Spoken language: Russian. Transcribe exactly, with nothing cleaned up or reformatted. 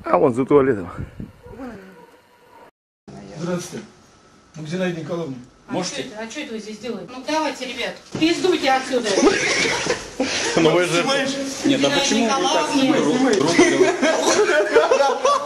А вон за туалетом. Здравствуйте. Зинаида Николаевна. А Можете? что это, а что это вы здесь делаете? Ну давайте, ребят, пиздуйте отсюда. Ну вы же... Снимаешь? Нет, а почему вы так руку